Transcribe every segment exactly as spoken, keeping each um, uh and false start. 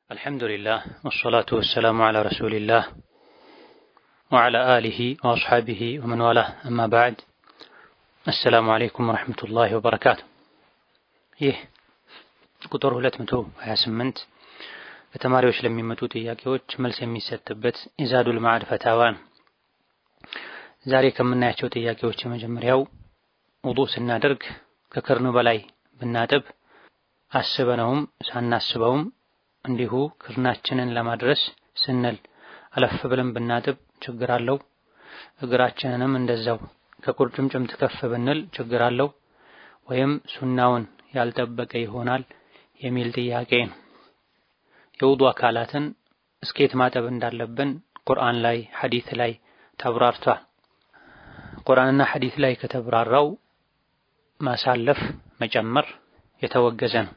الحمد لله والصلاة والسلام على رسول الله وعلى آله وأصحابه ومن والاه أما بعد السلام عليكم ورحمة الله وبركاته. ይህ ቁጥር ሁለት መቶ ሃያ ስምንት ከተማሪዎች ለሚመጡ ጥያቄዎች መልስ የሚሰጥበት ኢዛዱል መዓድ ፈታዋ ነው። ዛሬ ከምናያቸው ጥያቄዎች የመጀመሪያው ውዱእ ስናደርግ ከክርኑ በላይ ብናጥብ አስበነውም ሳናስበውም እንዲሁ ክርናችንን ለማድረስ ስንል አለፍ ብለን ብናጥብ ችግር አለው? እግራችንንም እንደዛው ከቁርጭምጭምት ከፍ ብንል ችግር አለው ወይም ሱናውን ያልጠበቀ ይሆናል የሚል ጥያቄ ነው። የውዱእ አካላትን እስኬት ማጠብ እንዳለብን ቁርአን ላይ ሐዲስ ላይ ተብራርቷል። ቁርአንና ሐዲስ ላይ ከተብራራው ማሳለፍ መጨመር የተወገዘ ነው።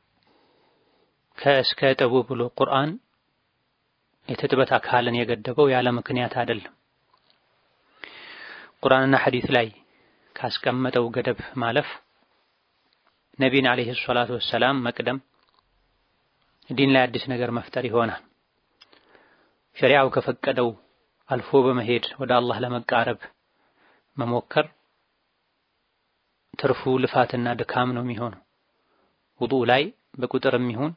ከእስከ ጠቡ ብሎ ቁርአን የተጥበት አካልን የገደበው ያለ ምክንያት አይደለም። ቁርአንና ሐዲስ ላይ ካስቀመጠው ገደብ ማለፍ ነቢይን አለይሂ ሰላቱ ወሰላም መቅደም ዲን ላይ አዲስ ነገር መፍጠር ይሆናል። ሸሪዓው ከፈቀደው አልፎ በመሄድ ወደ አላህ ለመቃረብ መሞከር ትርፉ ልፋትና ድካም ነው የሚሆነው። ውዱእ ላይ በቁጥርም ይሁን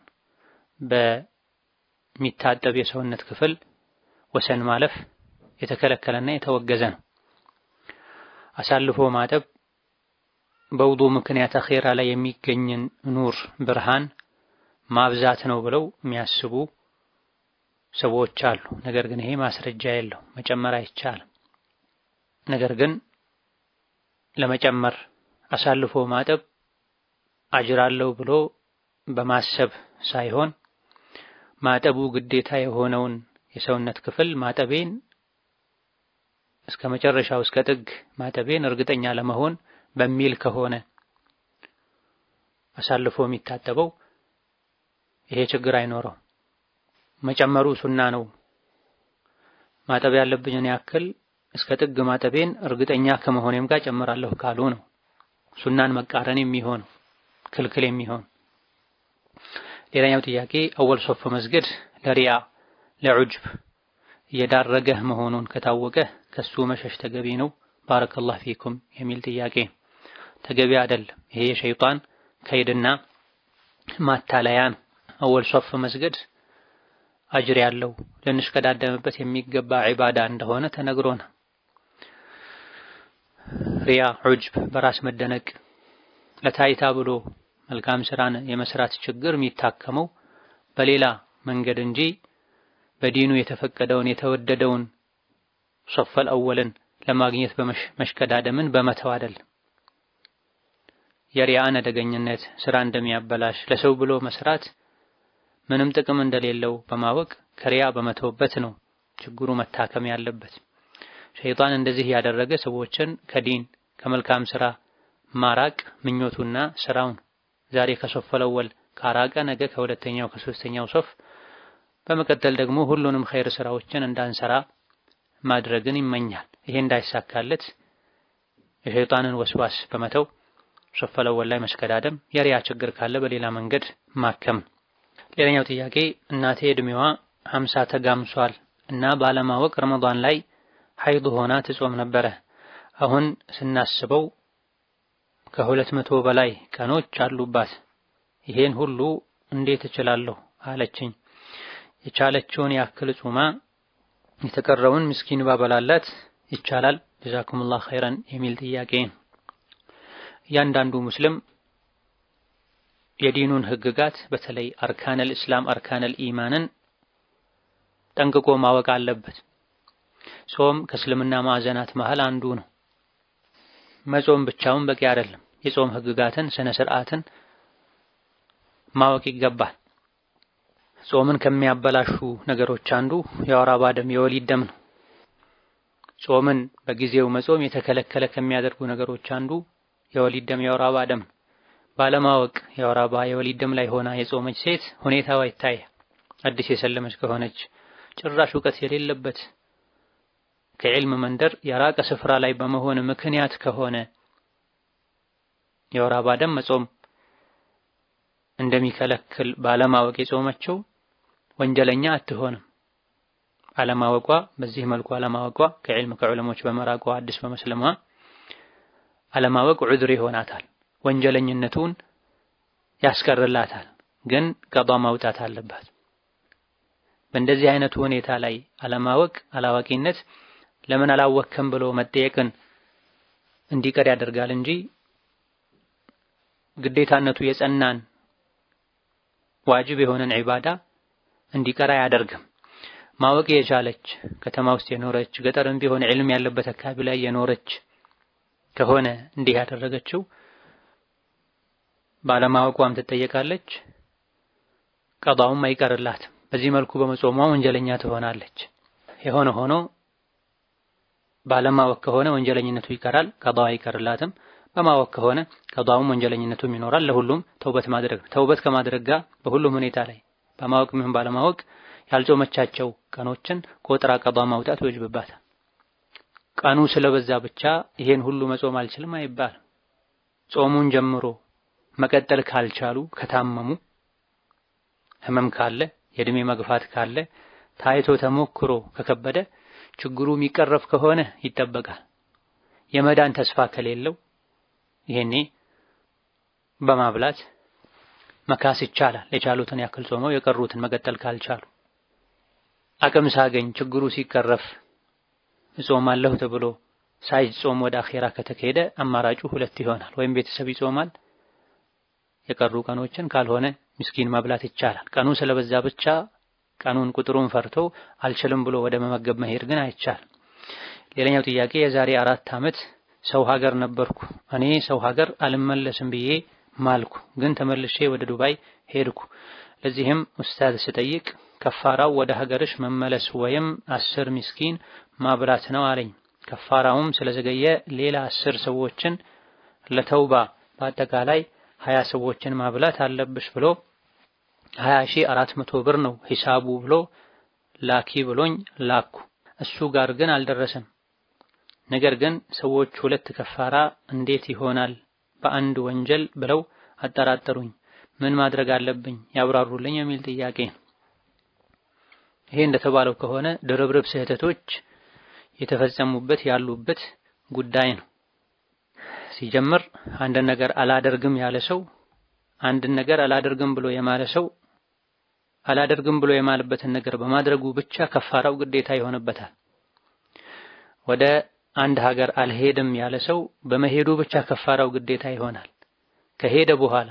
በሚታጠብ የሰውነት ክፍል ወሰን ማለፍ የተከለከለና የተወገዘ ነው። አሳልፎ ማጠብ በውዱእ ምክንያት አኺራ ላይ የሚገኝን ኑር ብርሃን ማብዛት ነው ብለው የሚያስቡ ሰዎች አሉ። ነገር ግን ይሄ ማስረጃ የለው፣ መጨመር አይቻልም። ነገር ግን ለመጨመር አሳልፎ ማጠብ አጅር አለው ብሎ በማሰብ ሳይሆን ማጠቡ ግዴታ የሆነውን የሰውነት ክፍል ማጠቤን እስከ መጨረሻው እስከ ጥግ ማጠቤን እርግጠኛ ለመሆን በሚል ከሆነ አሳልፎ የሚታጠበው ይሄ ችግር አይኖረው። መጨመሩ ሱና ነው፣ ማጠብ ያለብኝን ያክል እስከ ጥግ ማጠቤን እርግጠኛ ከመሆኔም ጋር ጨምራለሁ ካሉ ነው ሱናን መቃረን የሚሆን ክልክል የሚሆን። ሌላኛው ጥያቄ አወል ሶፍ መስገድ ለሪያ ለዑጅብ የዳረገህ መሆኑን ከታወቀ ከሱ መሸሽ ተገቢ ነው? ባረከላሁ ፊኩም የሚል ጥያቄ። ተገቢ አይደለም። ይሄ የሸይጣን ከይድና ማታለያ ነው። አወል ሶፍ መስገድ አጅር ያለው ልንሽቀዳደምበት የሚገባ ዒባዳ እንደሆነ ተነግሮናል። ሪያ ዑጅብ በራስ መደነቅ ለታይታ ብሎ መልካም ስራን የመስራት ችግር የሚታከመው በሌላ መንገድ እንጂ በዲኑ የተፈቀደውን የተወደደውን ሶፈል አወልን ለማግኘት በመሽቀዳደምን በመተው አይደለም። የሪያን አደገኝነት ስራ እንደሚያበላሽ ለሰው ብሎ መስራት ምንም ጥቅም እንደሌለው በማወቅ ከሪያ በመተውበት ነው ችግሩ መታከም ያለበት። ሸይጣን እንደዚህ ያደረገ ሰዎችን ከዲን ከመልካም ስራ ማራቅ ምኞቱና ስራውን ዛሬ ከሶፈል አወል ካራቀ ነገ ከሁለተኛው ከሶስተኛው ሶፍ በመቀጠል ደግሞ ሁሉንም ኸይር ስራዎችን እንዳንሰራ ማድረግን ይመኛል። ይሄ እንዳይሳካለት የሸይጣንን ወስዋስ በመተው ሶፈል አወል ላይ መስከዳደም፣ የሪያ ችግር ካለ በሌላ መንገድ ማከም። ሌላኛው ጥያቄ እናቴ እድሜዋ ሀምሳ ተጋምሷል እና ባለማወቅ ረመዳን ላይ ሐይድ ሆና ትጾም ነበረ። አሁን ስናስበው ከሁለት መቶ በላይ ቀኖች አሉባት። ይሄን ሁሉ እንዴት እችላለሁ አለችኝ። የቻለችውን ያክል ጾማ የተቀረውን ምስኪን ባበላላት ይቻላል? ጀዛኩሙላህ ኸይረን የሚል ጥያቄ። እያንዳንዱ ሙስሊም የዲኑን ህግጋት በተለይ አርካነል እስላም አርካነል ኢማንን ጠንቅቆ ማወቅ አለበት። ጾም ከእስልምና ማዕዘናት መሃል አንዱ ነው። መጾም ብቻውን በቂ አይደለም። የጾም ህግጋትን ስነ ስርዓትን ማወቅ ይገባል። ጾምን ከሚያበላሹ ነገሮች አንዱ የወር አበባ ደም የወሊድ ደም ነው። ጾምን በጊዜው መጾም የተከለከለ ከሚያደርጉ ነገሮች አንዱ የወሊድ ደም የወር አበባ ደም። ባለማወቅ የወር አበባ የወሊድ ደም ላይ ሆና የጾመች ሴት ሁኔታዋ ይታያል። አዲስ የሰለመች ከሆነች ጭራሽ ዕውቀት የሌለበት ከዕልም መንደር የራቀ ስፍራ ላይ በመሆን ምክንያት ከሆነ የወር አበባ ደም መጾም እንደሚከለክል ባለማወቅ የጾመችው ወንጀለኛ አትሆንም። አለማወቋ በዚህ መልኩ አለማወቋ ከዕልም ከዑለሞች በመራቋ አዲስ በመስለሟ አለማወቅ ዑድር ይሆናታል፣ ወንጀለኝነቱን ያስቀርላታል። ግን ቀዷ ማውጣት አለባት። በእንደዚህ አይነቱ ሁኔታ ላይ አለማወቅ አላዋቂነት ለምን አላወቅከም ብሎ መጠየቅን እንዲቀር ያደርጋል እንጂ ግዴታነቱ የጸናን ዋጅብ የሆነን ዒባዳ እንዲቀር አያደርግም። ማወቅ የቻለች ከተማ ውስጥ የኖረች ገጠርም ቢሆን ዕልም ያለበት አካባቢ ላይ የኖረች ከሆነ እንዲህ ያደረገችው ባለማወቋም ትጠየቃለች፣ ቀዷውም አይቀርላትም። በዚህ መልኩ በመጾሟ ወንጀለኛ ትሆናለች። የሆነ ሆኖ ባለማወቅ ከሆነ ወንጀለኝነቱ ይቀራል፣ ቀዷው አይቀርላትም። በማወቅ ከሆነ ቀዷውም ወንጀለኝነቱም ይኖራል። ለሁሉም ተውበት ማድረግ ነው። ተውበት ከማድረግ ጋር በሁሉም ሁኔታ ላይ በማወቅ ምን ባለማወቅ ያልጾመቻቸው ቀኖችን ቆጥራ ቀዷ ማውጣት ይወጅብባታል። ቀኑ ስለበዛ ብቻ ይሄን ሁሉ መጾም አልችልም አይባልም። ጾሙን ጀምሮ መቀጠል ካልቻሉ ከታመሙ ህመም ካለ የእድሜ መግፋት ካለ ታይቶ ተሞክሮ ከከበደ ችግሩ የሚቀረፍ ከሆነ ይጠበቃል። የመዳን ተስፋ ከሌለው ይሄኔ በማብላት መካስ ይቻላል። የቻሉትን ያክል ጾመው የቀሩትን መቀጠል ካልቻሉ አቅም ሳገኝ ችግሩ ሲቀረፍ እጾማለሁ ተብሎ ሳይጾም ወደ አኺራ ከተከሄደ አማራጩ ሁለት ይሆናል። ወይም ቤተሰብ ይጾማል የቀሩ ቀኖችን፣ ካልሆነ ምስኪን ማብላት ይቻላል። ቀኑ ስለበዛ ብቻ ቀኑን ቁጥሩን ፈርቶ አልችልም ብሎ ወደ መመገብ መሄድ ግን አይቻልም። ሌላኛው ጥያቄ የዛሬ አራት ዓመት ሰው ሀገር ነበርኩ። እኔ ሰው ሀገር አልመለስም ብዬ ማልኩ፣ ግን ተመልሼ ወደ ዱባይ ሄድኩ። ለዚህም ኡስታዝ ስጠይቅ ከፋራው ወደ ሀገርሽ መመለስ ወይም አስር ምስኪን ማብላት ነው አለኝ። ከፋራውም ስለዘገየ ሌላ አስር ሰዎችን ለተውባ በአጠቃላይ ሀያ ሰዎችን ማብላት አለብሽ ብሎ ሀያ ሺህ አራት መቶ ብር ነው ሂሳቡ ብሎ ላኪ ብሎኝ ላኩ። እሱ ጋር ግን አልደረሰም። ነገር ግን ሰዎች ሁለት ከፋራ እንዴት ይሆናል በአንድ ወንጀል ብለው አጠራጠሩኝ። ምን ማድረግ አለብኝ ያብራሩልኝ የሚል ጥያቄ ነው። ይሄ እንደተባለው ከሆነ ድርብርብ ስህተቶች የተፈጸሙበት ያሉበት ጉዳይ ነው። ሲጀምር አንድ ነገር አላደርግም ያለ ሰው አንድ ነገር አላደርግም ብሎ የማለ ሰው አላደርግም ብሎ የማለበትን ነገር በማድረጉ ብቻ ከፋራው ግዴታ ይሆንበታል። ወደ አንድ ሀገር አልሄድም ያለ ሰው በመሄዱ ብቻ ከፋራው ግዴታ ይሆናል። ከሄደ በኋላ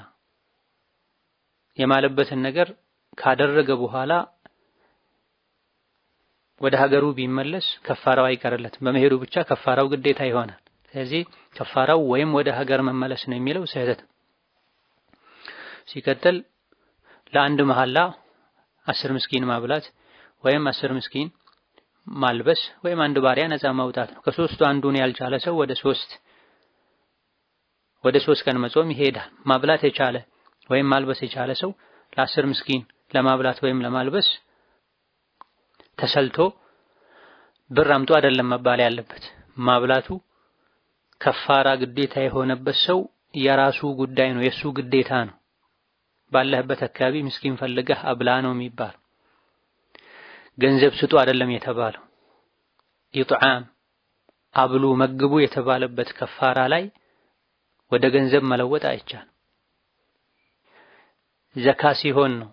የማለበትን ነገር ካደረገ በኋላ ወደ ሀገሩ ቢመለስ ከፋራው አይቀርለትም። በመሄዱ ብቻ ከፋራው ግዴታ ይሆናል። ስለዚህ ከፋራው ወይም ወደ ሀገር መመለስ ነው የሚለው ስህተት። ሲቀጥል ለአንድ መሐላ አስር ምስኪን ማብላት ወይም አስር ምስኪን ማልበስ ወይም አንድ ባሪያ ነፃ ማውጣት ነው። ከሶስቱ አንዱን ያልቻለ ሰው ወደ ሶስት ወደ ሶስት ቀን መጾም ይሄዳል። ማብላት የቻለ ወይም ማልበስ የቻለ ሰው ለአስር ምስኪን ለማብላት ወይም ለማልበስ ተሰልቶ ብር አምጡ አይደለም መባል ያለበት። ማብላቱ ከፋራ ግዴታ የሆነበት ሰው የራሱ ጉዳይ ነው፣ የሱ ግዴታ ነው። ባለህበት አካባቢ ምስኪን ፈልገህ አብላ ነው የሚባል። ገንዘብ ስጡ አይደለም የተባለው። ኢጥዓም አብሉ መግቡ የተባለበት ከፋራ ላይ ወደ ገንዘብ መለወጥ አይቻልም። ዘካ ሲሆን ነው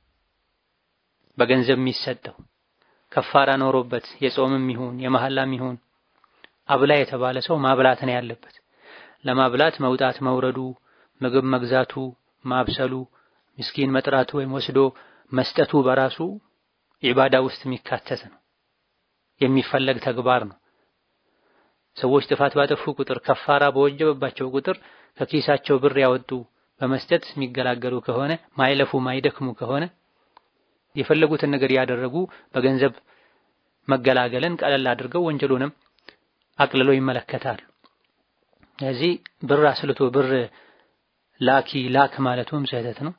በገንዘብ የሚሰጠው። ከፋራ ኖሮበት የጾምም ይሁን የመሐላም ይሁን አብላ የተባለ ሰው ማብላት ነው ያለበት። ለማብላት መውጣት መውረዱ፣ ምግብ መግዛቱ፣ ማብሰሉ፣ ምስኪን መጥራቱ ወይም ወስዶ መስጠቱ በራሱ ዒባዳ ውስጥ የሚካተት ነው፣ የሚፈለግ ተግባር ነው። ሰዎች ጥፋት ባጠፉ ቁጥር ከፋራ በወጀበባቸው ቁጥር ከኪሳቸው ብር ያወጡ በመስጠት የሚገላገሉ ከሆነ ማይለፉ ማይደክሙ ከሆነ የፈለጉትን ነገር ያደረጉ በገንዘብ መገላገልን ቀለል አድርገው ወንጀሉንም አቅልሎ ይመለከታል። ስለዚህ ብር አስልቶ ብር ላኪ ላክ ማለቱም ስህተት ነው።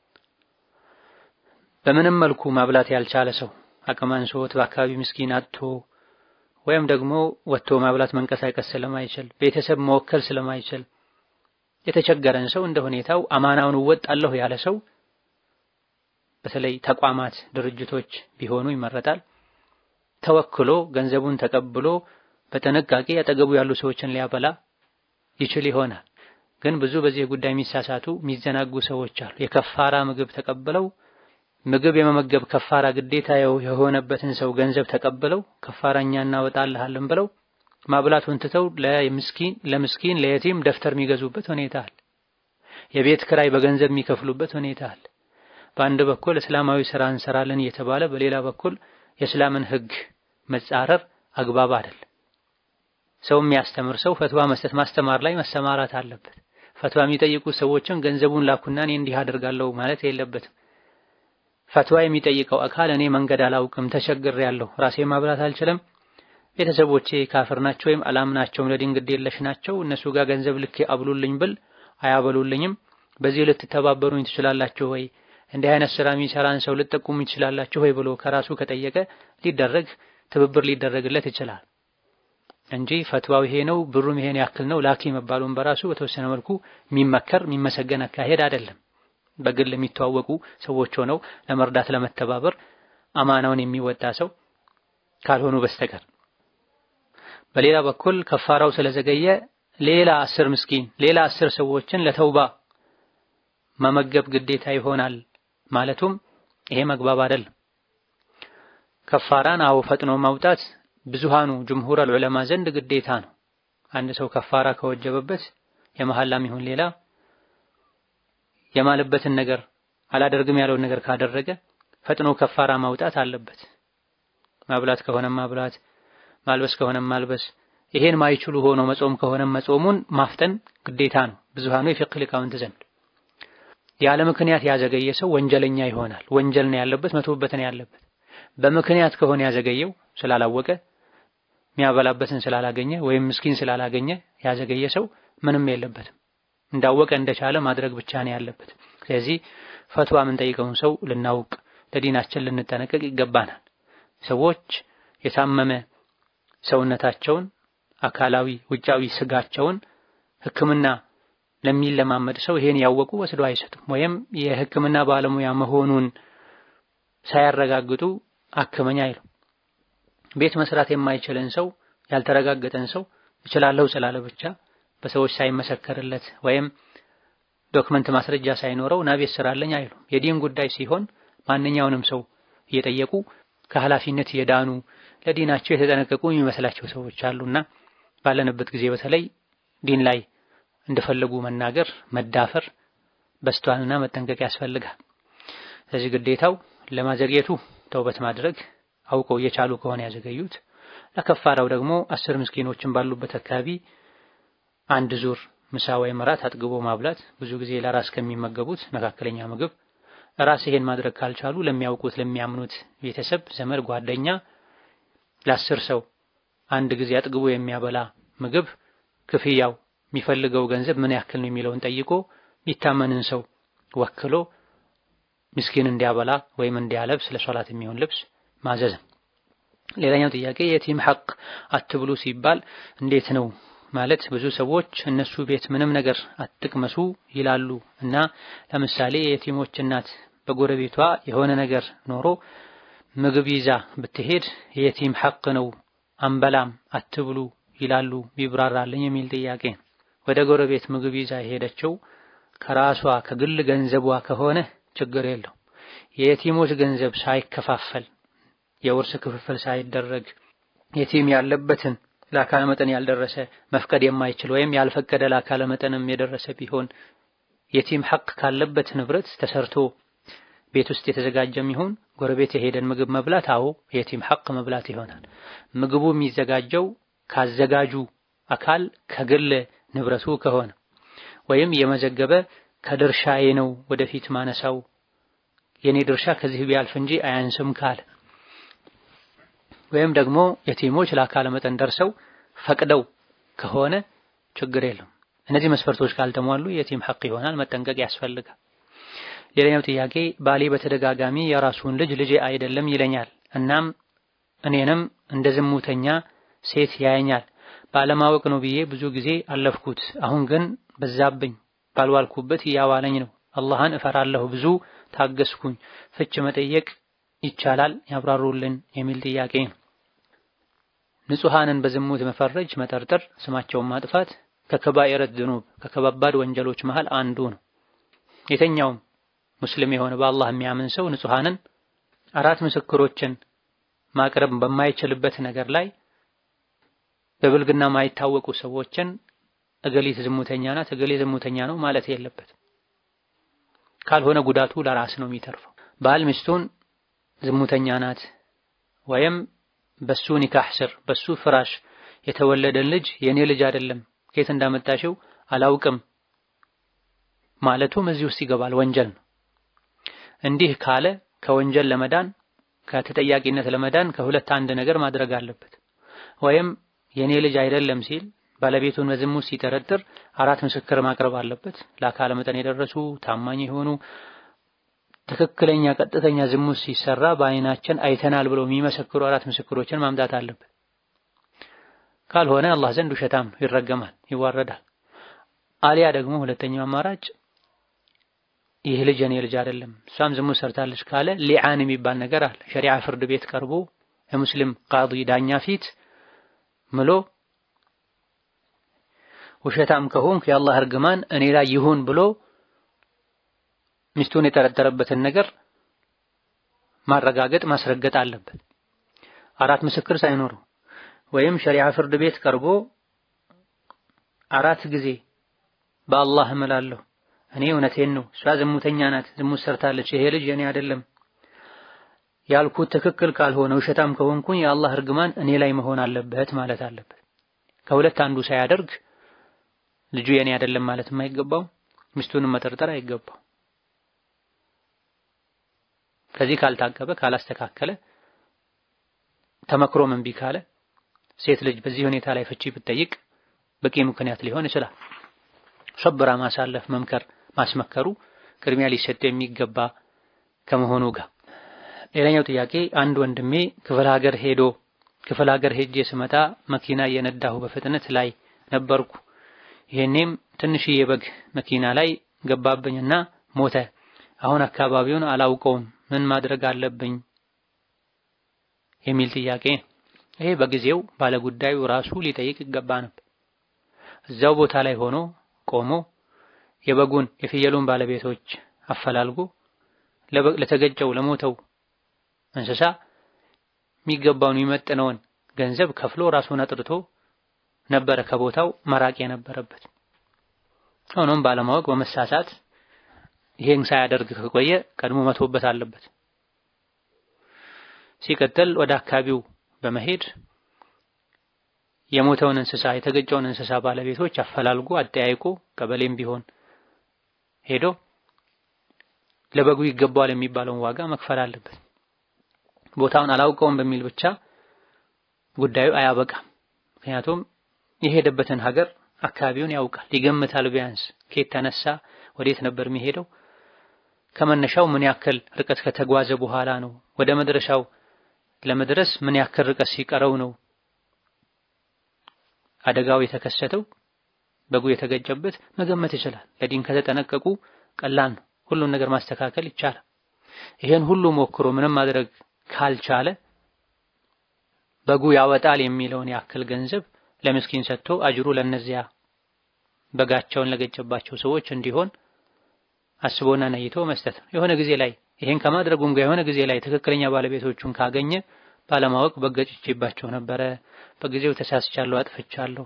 በምንም መልኩ ማብላት ያልቻለ ሰው አቅም አንሶት በአካባቢ ምስኪን አጥቶ ወይም ደግሞ ወጥቶ ማብላት መንቀሳቀስ ስለማይችል ቤተሰብ መወከል ስለማይችል የተቸገረን ሰው እንደ ሁኔታው አማናውን እወጣለሁ ያለ ሰው በተለይ ተቋማት ድርጅቶች ቢሆኑ ይመረጣል። ተወክሎ ገንዘቡን ተቀብሎ በተነቃቂ ያጠገቡ ያሉ ሰዎችን ሊያበላ ይችል ይሆናል። ግን ብዙ በዚህ ጉዳይ የሚሳሳቱ የሚዘናጉ ሰዎች አሉ። የከፋራ ምግብ ተቀብለው ምግብ የመመገብ ከፋራ ግዴታ የሆነበትን ሰው ገንዘብ ተቀብለው ከፋራኛ እናወጣልሃለን ብለው ማብላቱን ትተው ለምስኪን ለምስኪን ለየቲም ደፍተር የሚገዙበት ሁኔታ አለ። የቤት ክራይ በገንዘብ የሚከፍሉበት ሁኔታ አለ። በአንድ በኩል እስላማዊ ስራ እንሰራለን እየተባለ በሌላ በኩል የእስላምን ህግ መጻረር አግባብ አይደለም። ሰው የሚያስተምር ሰው ፈትዋ መስጠት ማስተማር ላይ መሰማራት አለበት። ፈትዋ የሚጠይቁ ሰዎችን ገንዘቡን ላኩና እኔ እንዲህ አደርጋለሁ ማለት የለበትም። ፈትዋ የሚጠይቀው አካል እኔ መንገድ አላውቅም ተቸግሬያለሁ፣ ራሴ ማብላት አልችልም፣ ቤተሰቦቼ ካፍር ናቸው ወይም አላምናቸውም ለዲን ግድ የለሽ ናቸው፣ እነሱ ጋር ገንዘብ ልኬ አብሉልኝ ብል አያበሉልኝም፣ በዚህ ልትተባበሩኝ ትችላላችሁ ወይ? እንዲህ አይነት ስራ የሚሰራን ሰው ልትጠቁሙ ትችላላችሁ ወይ ብሎ ከራሱ ከጠየቀ ሊደረግ ትብብር ሊደረግለት ይችላል እንጂ ፈትዋው ይሄ ነው ብሩም ይሄን ያክል ነው ላኪ መባሉን በራሱ በተወሰነ መልኩ የሚመከር የሚመሰገን አካሄድ አይደለም። በግል የሚተዋወቁ ሰዎች ሆነው ለመርዳት ለመተባበር አማናውን የሚወጣ ሰው ካልሆኑ በስተቀር። በሌላ በኩል ከፋራው ስለዘገየ ሌላ አስር ምስኪን ሌላ አስር ሰዎችን ለተውባ መመገብ ግዴታ ይሆናል ማለቱም ይሄ መግባብ አይደለም። ከፋራን አው ፈጥኖ ማውጣት ብዙሃኑ ጅምሁር ዑለማ ዘንድ ግዴታ ነው። አንድ ሰው ከፋራ ከወጀበበት የመሐላም ይሁን ሌላ የማለበትን ነገር አላደርግም ያለውን ነገር ካደረገ ፈጥኖ ከፋራ ማውጣት አለበት። ማብላት ከሆነ ማብላት፣ ማልበስ ከሆነ ማልበስ፣ ይሄን ማይችሉ ሆኖ መጾም ከሆነ መጾሙን ማፍጠን ግዴታ ነው ብዙሃኑ የፊቅህ ሊቃውንት ዘንድ። ያለ ምክንያት ያዘገየ ሰው ወንጀለኛ ይሆናል። ወንጀል ነው ያለበት፣ መተውበት ነው ያለበት። በምክንያት ከሆነ ያዘገየው ስላላወቀ የሚያበላበትን ስላላገኘ ወይም ምስኪን ስላላገኘ ያዘገየ ሰው ምንም የለበትም። እንዳወቀ እንደቻለ ማድረግ ብቻ ነው ያለበት። ስለዚህ ፈትዋ ምን ጠይቀውን ሰው ልናውቅ ለዲናችን ልንጠነቀቅ ይገባናል። ሰዎች የታመመ ሰውነታቸውን አካላዊ ውጫዊ ስጋቸውን ሕክምና ለሚለማመድ ሰው ይሄን ያወቁ ወስዶ አይሰጡም። ወይም የሕክምና ባለሙያ መሆኑን ሳያረጋግጡ አክመኛ አይሉ። ቤት መስራት የማይችልን ሰው ያልተረጋገጠን ሰው እችላለሁ ስላለ ብቻ በሰዎች ሳይመሰከርለት ወይም ዶክመንት ማስረጃ ሳይኖረው ና ቤት ስራለኝ አይሉ። የዲን ጉዳይ ሲሆን ማንኛውንም ሰው እየጠየቁ ከኃላፊነት የዳኑ ለዲናቸው የተጠነቀቁ የሚመስላቸው ሰዎች አሉና ባለንበት ጊዜ በተለይ ዲን ላይ እንደፈለጉ መናገር መዳፈር በስቷልና መጠንቀቅ ያስፈልጋል። ስለዚህ ግዴታው ለማዘግየቱ ተውበት ማድረግ አውቀው የቻሉ ከሆነ ያዘገዩት፣ ለከፋራው ደግሞ አስር ምስኪኖችን ባሉበት አካባቢ አንድ ዙር ምሳ ወይም እራት አጥግቦ ማብላት፣ ብዙ ጊዜ ለራስ ከሚመገቡት መካከለኛ ምግብ። ራስ ይሄን ማድረግ ካልቻሉ ለሚያውቁት ለሚያምኑት ቤተሰብ፣ ዘመድ፣ ጓደኛ ለአስር ሰው አንድ ጊዜ አጥግቦ የሚያበላ ምግብ ክፍያው የሚፈልገው ገንዘብ ምን ያክል ነው የሚለውን ጠይቆ የሚታመንን ሰው ወክሎ ምስኪን እንዲያበላ ወይም እንዲያለብስ ለሶላት የሚሆን ልብስ ማዘዝ። ሌላኛው ጥያቄ የቲም ሐቅ አትብሉ ሲባል እንዴት ነው ማለት ብዙ ሰዎች እነሱ ቤት ምንም ነገር አትቅመሱ ይላሉ እና ለምሳሌ የቲሞች እናት በጎረቤቷ የሆነ ነገር ኖሮ ምግብ ይዛ ብትሄድ የቲም ሐቅ ነው አንበላም አትብሉ ይላሉ ቢብራራልኝ የሚል ጥያቄ። ወደ ጎረቤት ምግብ ይዛ የሄደችው ከራሷ ከግል ገንዘቧ ከሆነ ችግር የለው። የየቲሞች ገንዘብ ሳይከፋፈል የውርስ ክፍፍል ሳይደረግ የቲም ያለበትን ለአካለ መጠን ያልደረሰ መፍቀድ የማይችል ወይም ያልፈቀደ ለአካለ መጠንም የደረሰ ቢሆን የቲም ሐቅ ካለበት ንብረት ተሰርቶ ቤት ውስጥ የተዘጋጀም ይሁን ጎረቤት የሄደን ምግብ መብላት አዎ የቲም ሐቅ መብላት ይሆናል። ምግቡ የሚዘጋጀው ካዘጋጁ አካል ከግል ንብረቱ ከሆነ ወይም የመዘገበ ከድርሻዬ ነው ወደፊት ማነሳው የኔ ድርሻ ከዚህ ቢያልፍ እንጂ አያንስም ካለ ወይም ደግሞ የቲሞች ለአካለ መጠን ደርሰው ፈቅደው ከሆነ ችግር የለም። እነዚህ መስፈርቶች ካልተሟሉ የቲም ሐቅ ይሆናል፣ መጠንቀቅ ያስፈልጋል። ሌላኛው ጥያቄ ባሌ በተደጋጋሚ የራሱን ልጅ ልጄ አይደለም ይለኛል። እናም እኔንም እንደ ዝሙተኛ ሴት ያየኛል። ባለማወቅ ነው ብዬ ብዙ ጊዜ አለፍኩት። አሁን ግን በዛብኝ ባልዋልኩበት ያዋለኝ ነው። አላህን እፈራለሁ ብዙ ታገስኩኝ ፍች መጠየቅ ይቻላል ያብራሩልን የሚል ጥያቄ። ንጹሃንን በዝሙት መፈረጅ መጠርጠር ስማቸውን ማጥፋት ከከባኢረት ዝኑብ ከከባባድ ወንጀሎች መሃል አንዱ ነው። የተኛውም ሙስሊም የሆነ በአላህ የሚያምን ሰው ንጹሃንን አራት ምስክሮችን ማቅረብ በማይችልበት ነገር ላይ በብልግና ማይታወቁ ሰዎችን እገሊት ዝሙተኛ ናት እገሌ ዝሙተኛ ነው ማለት የለበትም። ካልሆነ ጉዳቱ ለራስ ነው የሚተርፈው። ባል ሚስቱን ዝሙተኛ ናት ወይም በሱ ኒካህ ስር በሱ ፍራሽ የተወለደን ልጅ የኔ ልጅ አይደለም ከየት እንዳመጣሽው አላውቅም ማለቱም እዚህ ውስጥ ይገባል፣ ወንጀል ነው። እንዲህ ካለ ከወንጀል ለመዳን ከተጠያቂነት ለመዳን ከሁለት አንድ ነገር ማድረግ አለበት። ወይም የኔ ልጅ አይደለም ሲል ባለቤቱን በዝሙት ሲጠረጥር አራት ምስክር ማቅረብ አለበት። ለአካለ መጠን የደረሱ ታማኝ የሆኑ ትክክለኛ ቀጥተኛ ዝሙት ሲሰራ በአይናችን አይተናል ብለው የሚመሰክሩ አራት ምስክሮችን ማምጣት አለበት። ካልሆነ አላህ ዘንድ ውሸታም ነው፣ ይረገማል፣ ይዋረዳል። አሊያ ደግሞ ሁለተኛው አማራጭ ይህ ልጅ የኔ ልጅ አይደለም እሷም ዝሙት ሰርታለች ካለ ሊዓን የሚባል ነገር አለ። ሸሪዓ ፍርድ ቤት ቀርቦ የሙስሊም ቃዲ ዳኛ ፊት ምሎ ውሸታም ከሆንክ የአላህ እርግማን እኔ ላይ ይሁን ብሎ ሚስቱን የጠረጠረበትን ነገር ማረጋገጥ ማስረገጥ አለበት። አራት ምስክር ሳይኖሩ ወይም ሸሪዓ ፍርድ ቤት ቀርቦ አራት ጊዜ በአላህ እምላለሁ እኔ እውነቴን ነው እሷ ዝሙተኛ ናት ዝሙት ሰርታለች ይሄ ልጅ የኔ አይደለም ያልኩት ትክክል ካልሆነ ውሸታም ከሆንኩኝ የአላህ እርግማን እኔ ላይ መሆን አለበት ማለት አለበት። ከሁለት አንዱ ሳያደርግ ልጁ የኔ አይደለም ማለት የማይገባው ሚስቱንም መጠርጠር አይገባው። ከዚህ ካልታቀበ ካላስተካከለ ተመክሮ እምቢ ካለ ሴት ልጅ በዚህ ሁኔታ ላይ ፍቺ ብትጠይቅ በቂ ምክንያት ሊሆን ይችላል። ሸብራ ማሳለፍ መምከር ማስመከሩ ቅድሚያ ሊሰጥ የሚገባ ከመሆኑ ጋር። ሌላኛው ጥያቄ አንድ ወንድሜ ክፍለ ሀገር ሄዶ ክፍለ ሀገር ሄጄ ስመጣ መኪና እየነዳሁ በፍጥነት ላይ ነበርኩ። ይሄኔም ትንሽዬ በግ መኪና ላይ ገባብኝና ሞተ። አሁን አካባቢውን አላውቀውም ምን ማድረግ አለብኝ የሚል ጥያቄ። ይሄ በጊዜው ባለጉዳዩ ራሱ ሊጠይቅ ይገባ ነበር። እዛው ቦታ ላይ ሆኖ ቆሞ የበጉን የፍየሉን ባለቤቶች አፈላልጎ ለተገጨው ለሞተው እንስሳ የሚገባውን የሚመጥነውን ገንዘብ ከፍሎ ራሱን አጥርቶ ነበረ ከቦታው መራቅ የነበረበት። ሆኖም ባለማወቅ በመሳሳት ይሄን ሳያደርግ ከቆየ ቀድሞ መቶበት አለበት። ሲቀጥል ወደ አካባቢው በመሄድ የሞተውን እንስሳ የተገጨውን እንስሳ ባለቤቶች አፈላልጎ አጠያይቆ ቀበሌም ቢሆን ሄዶ ለበጉ ይገባዋል የሚባለውን ዋጋ መክፈል አለበት። ቦታውን አላውቀውም በሚል ብቻ ጉዳዩ አያበቃም። ምክንያቱም የሄደበትን ሀገር አካባቢውን ያውቃል፣ ይገምታል። ቢያንስ ከየት ተነሳ ወዴት ነበር የሚሄደው፣ ከመነሻው ምን ያክል ርቀት ከተጓዘ በኋላ ነው ወደ መድረሻው ለመድረስ ምን ያክል ርቀት ሲቀረው ነው አደጋው የተከሰተው በጉ የተገጨበት መገመት ይችላል። ለዲን ከተጠነቀቁ ቀላል ነው፣ ሁሉን ነገር ማስተካከል ይቻላል። ይሄን ሁሉ ሞክሮ ምንም ማድረግ ካልቻለ በጉ ያወጣል የሚለውን ያክል ገንዘብ ለምስኪን ሰጥቶ አጅሩ ለነዚያ በጋቸውን ለገጨባቸው ሰዎች እንዲሆን አስቦና ነይቶ መስጠት። የሆነ ጊዜ ላይ ይሄን ከማድረጉም ጋር የሆነ ጊዜ ላይ ትክክለኛ ባለቤቶቹን ካገኘ ባለማወቅ በገጭቼባቸው ነበረ፣ በጊዜው ተሳስቻለሁ፣ አጥፍቻለሁ፣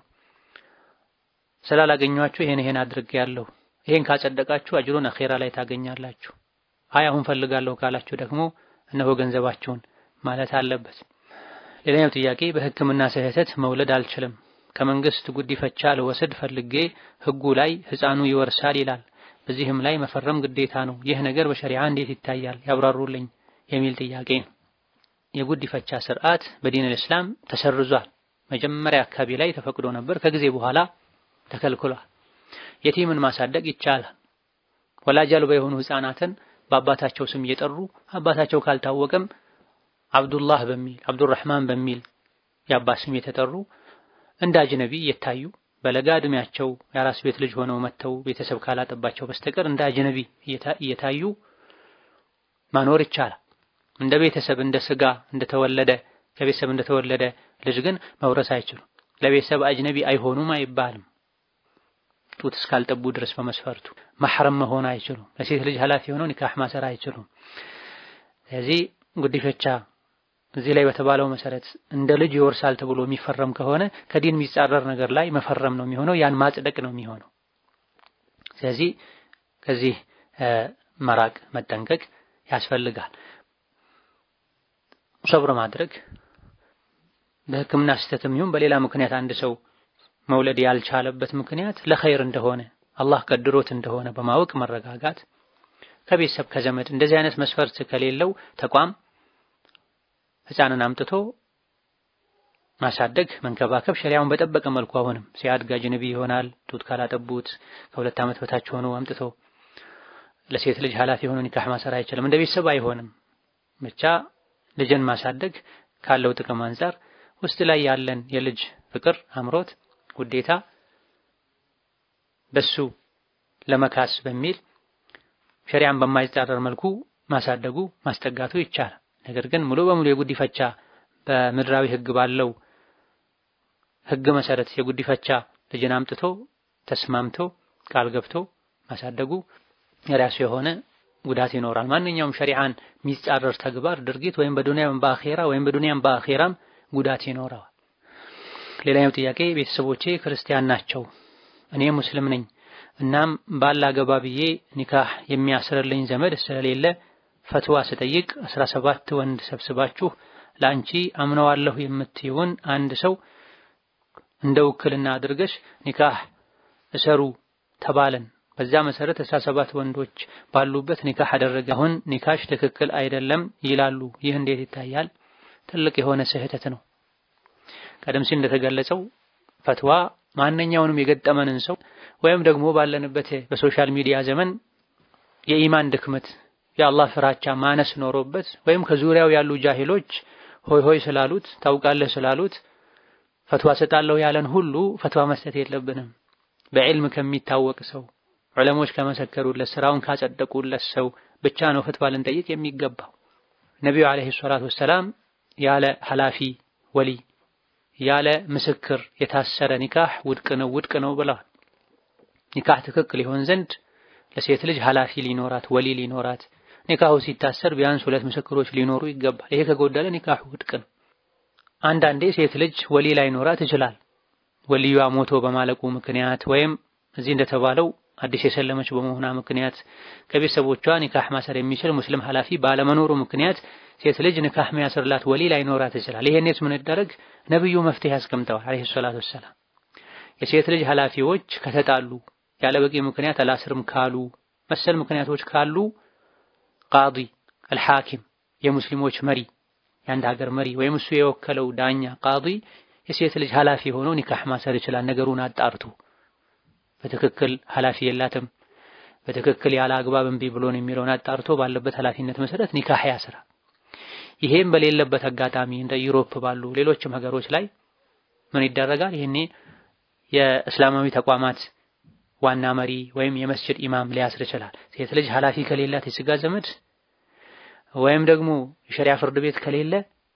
ስላላገኘኋችሁ ይሄን ይሄን አድርጌያለሁ፣ ይሄን ካጸደቃችሁ አጅሩን አኺራ ላይ ታገኛላችሁ፣ አይ አሁን ፈልጋለሁ ካላችሁ ደግሞ እነሆ ገንዘባችሁን ማለት አለበት። ሌላኛው ጥያቄ በሕክምና ስህተት መውለድ አልችልም፣ ከመንግስት ጉዲፈቻ ለወሰድ ፈልጌ ህጉ ላይ ህፃኑ ይወርሳል ይላል፣ በዚህም ላይ መፈረም ግዴታ ነው፣ ይህ ነገር በሸሪዓ እንዴት ይታያል ያብራሩልኝ የሚል ጥያቄ ነው። የጉዲፈቻ ስርዓት በዲን እስላም ተሰርዟል። መጀመሪያ አካባቢ ላይ ተፈቅዶ ነበር፣ ከጊዜ በኋላ ተከልክሏል። የቲምን ማሳደግ ይቻላል። ወላጅ አልባ የሆኑ ህፃናትን በአባታቸው ስም እየጠሩ አባታቸው ካልታወቀም አብዱላህ በሚል አብዱራህማን በሚል የአባት ስም የተጠሩ እንደ አጅነቢ የታዩ በለጋ እድሜያቸው የአራስ ቤት ልጅ ሆነው መተው ቤተሰብ ካላጠባቸው በስተቀር እንደ አጅነቢ እየታዩ ማኖር ይቻላል። እንደ ቤተሰብ እንደ ስጋ እንደተወለደ ከቤተሰብ እንደተወለደ ልጅ ግን መውረስ አይችሉም። ለቤተሰብ አጅነቢ አይሆኑም አይባልም። ጡት እስካልጠቡ ድረስ በመስፈርቱ መህረም መሆን አይችሉም። ለሴት ልጅ ኃላፊ ሆነው ኒካህ ማሰር አይችሉም። ስለዚህ ጉዲፈቻ እዚህ ላይ በተባለው መሰረት እንደ ልጅ ይወርሳል ተብሎ የሚፈረም ከሆነ ከዲን የሚጻረር ነገር ላይ መፈረም ነው የሚሆነው፣ ያን ማጽደቅ ነው የሚሆነው። ስለዚህ ከዚህ መራቅ መጠንቀቅ ያስፈልጋል። ሰብር ማድረግ በሕክምና ስህተትም ይሁን በሌላ ምክንያት አንድ ሰው መውለድ ያልቻለበት ምክንያት ለኸይር እንደሆነ አላህ ቀድሮት እንደሆነ በማወቅ መረጋጋት፣ ከቤተሰብ ከዘመድ እንደዚህ አይነት መስፈርት ከሌለው ተቋም ህፃንን አምጥቶ ማሳደግ መንከባከብ ሸሪዓውን በጠበቀ መልኩ አሁንም ሲያድግ አጅነቢ ይሆናል። ጡት ካላጠቡት ከሁለት ዓመት በታች ሆኖ አምጥቶ ለሴት ልጅ ኃላፊ ሆኖ ኒካህ ማሰር አይችልም። እንደ ቤተሰብ አይሆንም። ብቻ ልጅን ማሳደግ ካለው ጥቅም አንፃር ውስጥ ላይ ያለን የልጅ ፍቅር አምሮት ውዴታ በሱ ለመካስ በሚል ሸሪዓን በማይጻረር መልኩ ማሳደጉ ማስጠጋቱ ይቻላል። ነገር ግን ሙሉ በሙሉ የጉዲፈቻ በምድራዊ ህግ ባለው ህግ መሰረት የጉዲፈቻ ልጅን አምጥቶ ተስማምቶ ቃል ገብቶ ማሳደጉ የራሱ የሆነ ጉዳት ይኖራል። ማንኛውም ሸሪዓን የሚጻረር ተግባር ድርጊት ወይም በዱንያም በአኺራ ወይም በዱንያም በአኺራም ጉዳት ይኖረዋል። ሌላኛው ጥያቄ ቤተሰቦቼ ክርስቲያን ናቸው፣ እኔ ሙስሊም ነኝ። እናም ባላ ገባ ብዬ ኒካህ የሚያስርልኝ ዘመድ ስለሌለ ፈትዋ ስጠይቅ አስራ ሰባት ወንድ ሰብስባችሁ ላንቺ አምነዋለሁ የምትይውን አንድ ሰው እንደ ውክልና አድርገሽ ኒካህ እሰሩ ተባለን። በዛ መሰረት አስራ ሰባት ወንዶች ባሉበት ኒካህ አደረገ። አሁን ኒካሽ ትክክል አይደለም ይላሉ። ይህ እንዴት ይታያል? ትልቅ የሆነ ስህተት ነው። ቀደም ሲል እንደተገለጸው ፈትዋ ማንኛውንም የገጠመንን ሰው ወይም ደግሞ ባለንበት በሶሻል ሚዲያ ዘመን የኢማን ድክመት የአላህ ፍራቻ ማነስ ኖሮበት ወይም ከዙሪያው ያሉ ጃሂሎች ሆይ ሆይ ስላሉት ታውቃለህ ስላሉት ፈትዋ ሰጣለሁ ያለን ሁሉ ፈትዋ መስጠት የለብንም። በዕልም ከሚታወቅ ሰው ዑለሞች ከመሰከሩለት ስራውን ካጸደቁለት ሰው ብቻ ነው ፈትዋ ልንጠይቅ የሚገባው። ነብዩ አለይሂ ሰላቱ ወሰላም ያለ ሐላፊ ወሊ ያለ ምስክር የታሰረ ኒካህ ውድቅ ነው ውድቅ ነው ብለዋል። ኒካህ ትክክል ይሆን ዘንድ ለሴት ልጅ ሐላፊ ሊኖራት ወሊ ሊኖራት ኒካሁ ሲታሰር ቢያንስ ሁለት ምስክሮች ሊኖሩ ይገባል። ይሄ ከጎደለ ኒካሁ ውድቅ ነው። አንዳንዴ ሴት ልጅ ወሊ ላይኖራት ይችላል። ወሊዋ ሞቶ በማለቁ ምክንያት ወይም እዚህ እንደተባለው አዲስ የሰለመች በመሆኗ ምክንያት ከቤተሰቦቿ ኒካህ ማሰር የሚችል ሙስሊም ሐላፊ ባለመኖሩ ምክንያት ሴት ልጅ ኒካህ የሚያስርላት ወሊ ላይኖራት ይችላል። ይሄንስ ምን ይደረግ? ነብዩ መፍትሄ አስቀምጠዋል አለይሂ ሰላቱ ወሰላም። የሴት ልጅ ሐላፊዎች ከተጣሉ ያለ በቂ ምክንያት አላስርም ካሉ መሰል ምክንያቶች ካሉ ቃዲ አልሐኪም የሙስሊሞች መሪ የአንድ ሀገር መሪ ወይም እሱ የወከለው ዳኛ ቃዲ የሴት ልጅ ሐላፊ ሆኖ ኒካህ ማሰር ይችላል። ነገሩን አጣርቱ በትክክል ሐላፊ የላትም በትክክል ያለ አግባብ እምቢ ብሎን የሚለውን አጣርቶ ባለበት ሐላፊነት መሰረት ኒካህ ያስራ። ይሄም በሌለበት አጋጣሚ እንደ ዩሮፕ ባሉ ሌሎችም ሀገሮች ላይ ምን ይደረጋል? ይሄኔ የእስላማዊ ተቋማት ዋና መሪ ወይም የመስጂድ ኢማም ሊያስር ይችላል። ሴት ልጅ ሐላፊ ከሌላት የስጋ ዘመድ ወይም ደግሞ የሸሪዓ ፍርድ ቤት ከሌለ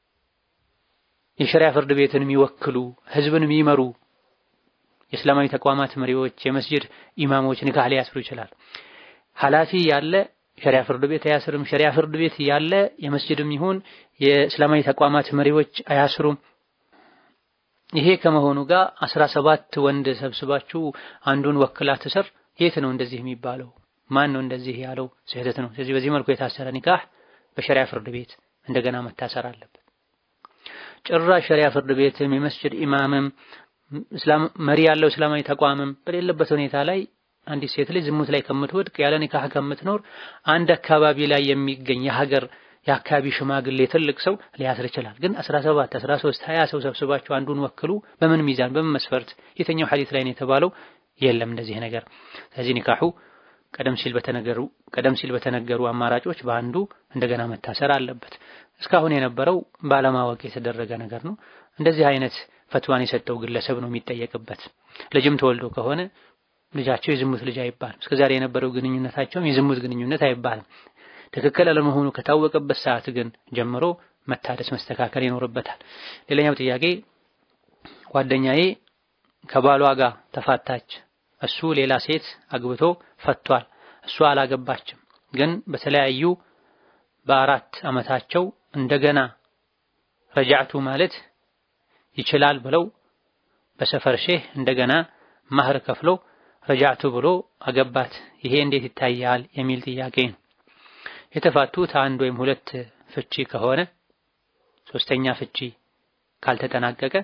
የሸሪዓ ፍርድ ቤትን የሚወክሉ ህዝብን የሚመሩ የእስላማዊ ተቋማት መሪዎች የመስጂድ ኢማሞች ኒካህ ሊያስሩ ይችላል። ሐላፊ ያለ ሸሪዓ ፍርድ ቤት አያስርም። ሸሪዓ ፍርድ ቤት ያለ የመስጂድም ይሁን የእስላማዊ ተቋማት መሪዎች አያስሩም። ይሄ ከመሆኑ ጋር አስራ ሰባት ወንድ ሰብስባችሁ አንዱን ወክላ ትሰር የት ነው እንደዚህ የሚባለው? ማን ነው እንደዚህ ያለው? ስህተት ነው። ስለዚህ በዚህ መልኩ የታሰረ ኒካህ በሸሪዓ ፍርድ ቤት እንደገና መታሰር አለበት። ጭራሽ ሸሪዓ ፍርድ ቤትም የመስጂድ ኢማምም እስላም መሪ ያለው እስላማዊ ተቋምም በሌለበት ሁኔታ ላይ አንዲት ሴት ልጅ ዝሙት ላይ ከምትወድቅ ያለ ኒካህ ከምትኖር አንድ አካባቢ ላይ የሚገኝ የሀገር የአካባቢ ሽማግሌ ትልቅ ሰው ሊያስር ይችላል። ግን አስራ ሰባት አስራ ሶስት ሀያ ሰው ሰብስባችሁ አንዱን ወክሉ በምን ሚዛን በምን መስፈርት የትኛው ሐዲስ ላይ ነው የተባለው? የለም እንደዚህ ነገር። ስለዚህ ኒካሁ ቀደም ሲል በተነገሩ ቀደም ሲል በተነገሩ አማራጮች በአንዱ እንደገና መታሰር አለበት። እስካሁን የነበረው ባለማወቅ የተደረገ ነገር ነው። እንደዚህ አይነት ፈትዋን የሰጠው ግለሰብ ነው የሚጠየቅበት። ልጅም ተወልዶ ከሆነ ልጃቸው የዝሙት ልጅ አይባልም። እስከዛሬ የነበረው ግንኙነታቸውም የዝሙት ግንኙነት አይባልም። ትክክል አለመሆኑ ከታወቀበት ሰዓት ግን ጀምሮ መታደስ መስተካከል ይኖርበታል። ሌላኛው ጥያቄ ጓደኛዬ ከባሏ ጋር ተፋታች፣ እሱ ሌላ ሴት አግብቶ ፈቷል፣ እሷ አላገባችም። ግን በተለያዩ በአራት ዓመታቸው እንደገና ረጃዕቱ ማለት ይችላል ብለው በሰፈር ሼህ እንደገና ማህር ከፍሎ ረጃዕቱ ብሎ አገባት። ይሄ እንዴት ይታያል የሚል ጥያቄ ነው። የተፋቱት አንድ ወይም ሁለት ፍቺ ከሆነ ሶስተኛ ፍቺ ካልተጠናቀቀ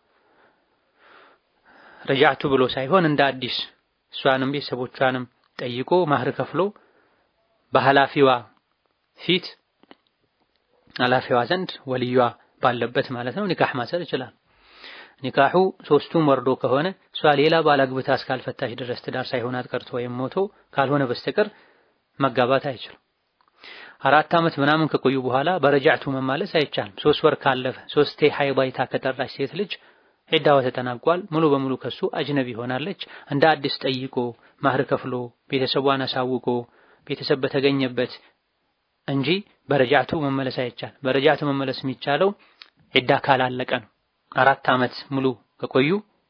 ረጃዕቱ ብሎ ሳይሆን እንደ አዲስ እሷንም ቤተሰቦቿንም ጠይቆ ማህር ከፍሎ በኃላፊዋ ፊት ኃላፊዋ ዘንድ ወልዩዋ ባለበት ማለት ነው ኒካህ ማሰር ይችላል። ኒካሁ ሶስቱም ወርዶ ከሆነ እሷ ሌላ ባል አግብታ እስካልፈታች ድረስ ትዳር ሳይሆናት ቀርቶ ወይም ሞቶ ካልሆነ በስተቀር መጋባት አይችልም። አራት ዓመት ምናምን ከቆዩ በኋላ በረጃዕቱ መማለስ አይቻልም። ሶስት ወር ካለፈ ሶስቴ ሐይዳይታ ከጠራች ሴት ልጅ ዒዳዋ ተጠናቋል፣ ሙሉ በሙሉ ከሱ አጅነቢ ሆናለች። እንደ አዲስ ጠይቆ ማህር ከፍሎ ቤተሰቧን አሳውቆ ቤተሰብ በተገኘበት እንጂ በረጃዕቱ መመለስ አይቻልም። በረጃዕቱ መመለስ የሚቻለው ዒዳ ካላለቀ ነው። አራት ዓመት ሙሉ ከቆዩ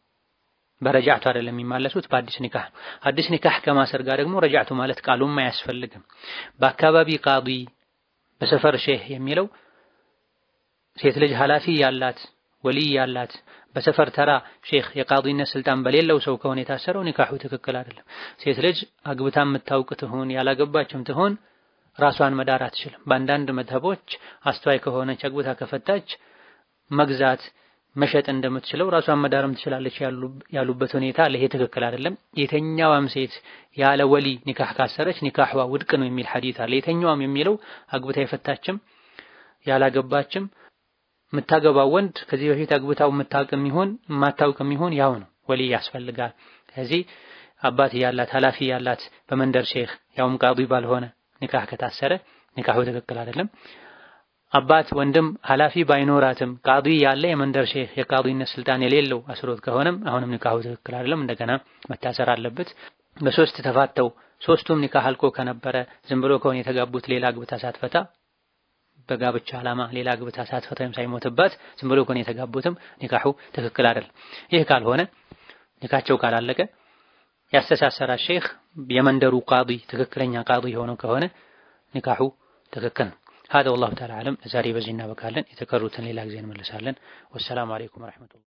በረጃዕቱ አይደለም የሚማለሱት በአዲስ ኒካህ ነው። አዲስ ኒካህ ከማሰር ጋር ደግሞ ረጃዕቱ ማለት ቃሉም አያስፈልግም። በአካባቢ ቃዲ በሰፈር ሼህ የሚለው ሴት ልጅ ኃላፊ ያላት ወልይ ያላት በሰፈር ተራ ሼህ የቃዲነት ስልጣን በሌለው ሰው ከሆነ የታሰረው ኒካሁ ትክክል አይደለም። ሴት ልጅ አግብታ የምታውቅ ትሆን ያላገባችም ትሆን ራሷን መዳር አትችልም። በአንዳንድ መዝሀቦች አስተዋይ ከሆነች አግብታ ከፈታች መግዛት መሸጥ እንደምትችለው ራሷን መዳርም ትችላለች ያሉበት ሁኔታ ለይሄ ትክክል አይደለም። የተኛዋም ሴት ያለ ወሊ ኒካህ ካሰረች ኒካህዋ ውድቅ ነው የሚል ሐዲስ አለ። የተኛዋም የሚለው አግብታ የፈታችም ያላገባችም የምታገባው ወንድ ከዚህ በፊት አግብታው የምታውቅም ይሁን የማታውቅም ይሁን ያው ነው፣ ወሊ ያስፈልጋል። ስለዚህ አባት ያላት ኃላፊ ያላት በመንደር ሼህ ያውም ቃዲ ባልሆነ ኒካህ ከታሰረ ኒካሁ ትክክል አይደለም። አባት ወንድም ኃላፊ ባይኖራትም ቃዲ ያለ የመንደር ሼህ የቃዲነት ስልጣን የሌለው አስሮት ከሆነም አሁንም ኒካሁ ትክክል አይደለም፣ እንደገና መታሰር አለበት። በሶስት ተፋተው ሶስቱም ኒካህ አልቆ ከነበረ ዝም ብሎ ከሆነ የተጋቡት ሌላ አግብታ ሳትፈታ በጋብቻ ዓላማ ሌላ አግብታ ሳትፈታ ወይም ሳይሞትባት ዝም ብሎ ከሆነ የተጋቡትም ኒካሁ ትክክል አይደለም። ይህ ካልሆነ ኒካቸው ካላለቀ ያስተሳሰራ ሼህ የመንደሩ ቃዲ ትክክለኛ ቃዲ ሆኖ ከሆነ ኒካሁ ትክክል ነው። هذا والله تعالى أعلم። ዛሬ በዚህ እናበቃለን። የተቀሩትን ሌላ ጊዜ እንመለሳለን። ወሰላሙ አለይኩም ወራህመቱላህ